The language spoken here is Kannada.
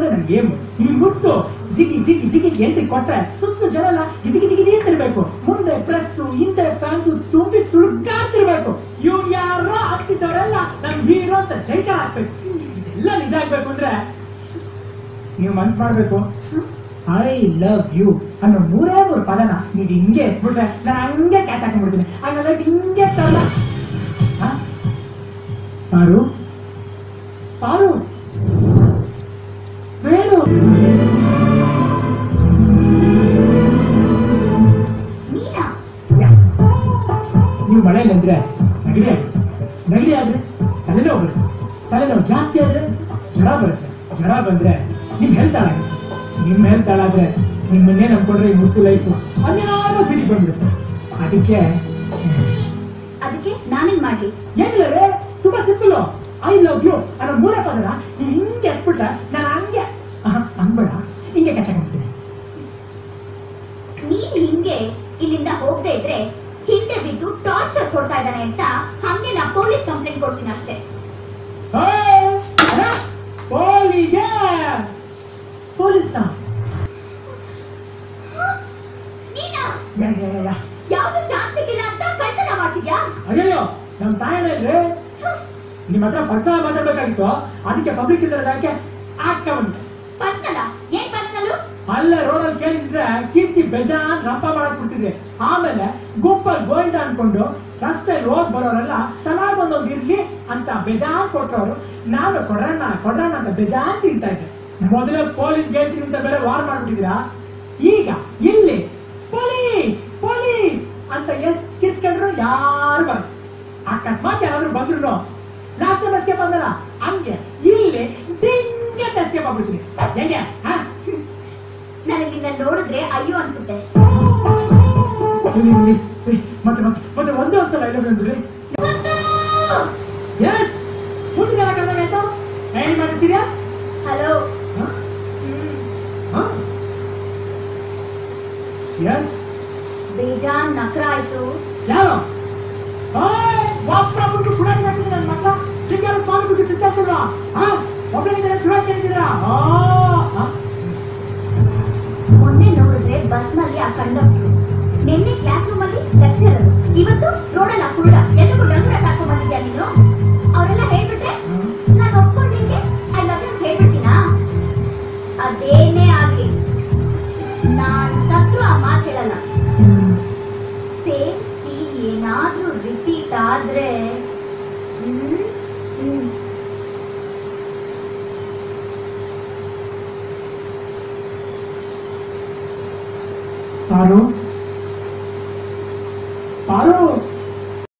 ನನ್ನ ಗೇಮ್. ಈ ಮುಟ್ಟು ಜಿಗಿ ಜಿಗಿ ಜಿಗಿ ಎಂಟ್ರಿ ಕೊಟ್ರೆ ಸುತ್ತ ಜನ ಗಿದಿ ಗಿದಿ ಗಿದಿ ಅಂತಿರ್ಬೇಕು. ಮುಂದೆ ಪ್ರೆಸ್ ಹಿಂದೆ ಫ್ಯಾನ್ಸು ತುಂಬಿ ತುಳುಕಾಡ್ತಿರ್ಬೇಕು. ಇವ್ ಯಾರೋ ಆಗ್ತಿದ್ದವರೆಲ್ಲ ನಮ್ ಹೀರೋ ಅಂತ ಜೈಕಾರ ಹಾಕ್ಬೇಕು. ಇದೆಲ್ಲ ನಿಜ ಆಗ್ಬೇಕು ಅಂದ್ರೆ ನೀವು ಮನ್ಸು ಮಾಡ್ಬೇಕು. ಐ ಲವ್ ಯು ಅನ್ನೋ 3 ಪದನ ನೀವು ಹಿಂಗೆ ಎತ್ಬಿಟ್ರೆ ನಾನು ಹಂಗೆ ಕ್ಯಾಚ್ ಹಾಕೊಂಡ್ಬಿಡ್ತೀನಿ. ಆಮೇಲೆ ಹಿಂಗೆ ತರಲ್ಲ. ಪಾರು ಪಾರು ಬೇಡು. ನೀವು ಮಳೆಯಲ್ಲಂದ್ರೆ ನೆಗಡಿ ಆಗುತ್ತೆ. ನೆಗಡಿ ಆದ್ರೆ ತಲೆನೋವು ಬರುತ್ತೆ. ತಲೆನೋವು ಜಾಸ್ತಿ ಆದ್ರೆ ಜ್ವರ ಬರುತ್ತೆ. ಜ್ವರ ಬಂದ್ರೆ ನಿಮ್ ಹೆಲ್ತ್ ಹಾಳಾಗುತ್ತೆ. ನಿಮ್ಮ ಹೆಲ್ತ್ ಹಾಳಾದ್ರೆ ನಿಮ್ಮನ್ನೇ ನಂಬ್ಕೊಂಡ್ರೆ ಈ ಮುತ್ತು ಲೈಫು ಅನ್ಯಾವ ಬಿಡಿ ಬಂದ್ಬಿಡುತ್ತೆ. ಅದಕ್ಕೆ ನಾನೇನ್ ಮಾಡ್ಲಿ? ಏನಿಲ್ಲವೇ, ತುಂಬಾ ಸಿಂಪಲ್. ಐ ಲವ್ ಯು ಅನ್ನೋ 3 ಪದನ ನೀವು ಹಿಂಗೆ ಎತ್ಬಿಟ್ರೆ ನಾನು ಹಂಗೆ ಅನ್ಬೇಡ ಹಿಂಗೆ ಕಚ್ಚಾಕೊಂಡ್ಬಿಡ್ತೀನಿ. ನೀನ್ ಹಿಂಗೆ ಇಲ್ಲಿಂದ ಹೋಗದೆ ಇದ್ರೆ ಹಿಂದೆ ಬಿದ್ದು ಟಾರ್ಚರ್ ಕೊಡ್ತಾ ಇದ್ದಾನೆ ಅಂತ ಹಂಗೆ ನಾ ಪೊಲೀಸ್ ಕಂಪ್ಲೇಂಟ್ ಕೊಡ್ತೀನಿ ಅಷ್ಟೇ. ಪೊಲೀಸ್ ಯಾವ್ದು ಚಾನ್ಸ್ ಸಿಕ್ಕಿಲ್ಲ ಅಂತ ಕಳ್ತನ ಮಾಡ್ತಿದ್ಯಾ? ಅಯ್ಯೋ ನಮ್ ತಾಯಿನಲ್ಲಿ ನಿಮ್ಮ ಹತ್ರ ಪರ್ಸನಲ್ ಮಾತಾಡ್ಬೇಕಾಗಿತ್ತು. ಅದಕ್ಕೆ ಪಬ್ಲಿಕ್ ಇದ್ದಕ್ಕೆ ಹಾಕೊಂಡ್ಬಂದೆ. ಪರ್ಸನಲ್? ಏನ್ ಪರ್ಸನಲ್? ಅಲ್ಲೇ ರೋಡಲ್ಲಿ ಕೇಳಿದ್ರೆ ಕಿರ್ಚಿ ಬೇಜಾನ್ ರಂಪ ಮಾಡಕ್ ಬಿಡ್ತಿದ್ರಿ. ಆಮೇಲೆ ಗುಂಪಲ್ಲಿ ಗೋವಿಂದ ಅನ್ಕೊಂಡು ರಸ್ತೆ ರೋಡ್ ಬರೋರೆಲ್ಲ ಚೆನ್ನಾಗ್ ಒಂದೊಂದು ಇರ್ಲಿ ಅಂತ ಬೇಜಾನ್ ಕೊಟ್ಟವರು. ನಾನು ಕೊಡ್ರಣ್ಣ ಕೊಡ್ರಣ್ಣ ಅಂತ ಬೇಜಾನ್ ತಿಂತಾ ಇದ್ದೆ. ಮೊದಲೇ ಪೊಲೀಸ್ ಹೇಳ್ತೀನಿ ಅಂತ ಬೇರೆ ವಾರ್ ಮಾಡ್ಬಿಟ್ಟಿದ್ದೀರಾ. ಈಗ ಇಲ್ಲಿ ಪೊಲೀಸ್ ಪೊಲೀಸ್ ಅಂತ ಎಷ್ಟು ಕಿರ್ಚ್ಕೊಂಡ್ರು ಯಾರು ಬರ. ಅಕಸ್ಮಾತ್ ಯಾರಾದ್ರೂ ಬಂದ್ರು ಲಾಸ್ಟ್ ಬಸ್ಗೆ ಬಂದಲ್ಲ ಹಂಗೆ ಇಲ್ಲಿ ಡಿಂಗೆ ಬಸ್ಗೆ ಬಂದ್ಬಿಡ್ತೀನಿ. ಹೆಂಗೆ ನನಗಿನ್ನ ನೋಡಿದ್ರೆ ಅಯ್ಯೋ ಅನ್ಸುತ್ತೆ. ಮತ್ತೆ ಮತ್ತೆ ಒಂದೇ ಒಂದ್ಸಲ ಇಲ್ಲ ಬಂದ್ರಿ. ಎಸ್ ಮುಂದಿನ ಕರ್ನಾಟಕ ಏನ್ ಮಾಡ್ತೀರಾ? ಹಲೋ. ಎಸ್ ಬೇಜಾನ್ ನಕ್ರ ಆಯ್ತು. ಯಾರು ವಾಪಸ್ ಬಿಟ್ಟು ಸುಡಾಕಿ ಹಾಕಿದ್ರೆ ನನ್ನ ಮಕ್ಕಳ ಸಿಂಗಾರು ಮಾಡ್ಬಿಟ್ಟು ಸಿಕ್ಕಾಕೊಡ್ರ ಒಬ್ಬರಿಗೆ ಸುಡಾಕಿ ಹಾಕಿದ್ರ. ಮೊನ್ನೆ ನೋಡಿದ್ರೆ ಬಸ್ ನಲ್ಲಿ ಆ ಕಂಡಕ್ಟರ್, ನಿನ್ನೆ ಕ್ಲಾಸ್ ರೂಮ್ ಅಲ್ಲಿ ಲೆಕ್ಚರರ್, ಇವತ್ತು ರೋಡಲ್ಲ ಕುರುಡ ಎಲ್ಲರಿಗೂ ಡಂಗುರ ಹಾಕೊಂಡ್ ಬಂದಿದ್ಯಾ ನೀನು? ಅವರೆಲ್ಲ ಹೇಳ್ಬಿಟ್ರೆ ನಾನು ಒಪ್ಕೊಂಡಿದ್ದೆ ಐ ಲವ್ ಯು ಹೇಳ್ಬಿಡ್ತೀನಾ? ಅದೇನೇ ಆಗ್ಲಿ ನಾನ್ ಸತ್ರು ಆ ಮಾತು ಹೇಳಲ್ಲ. ಸೇಮ್ ಸೀನ್ ಏನಾದ್ರೂ ರಿಪೀಟ್ ಆದ್ರೆ ಪಾರು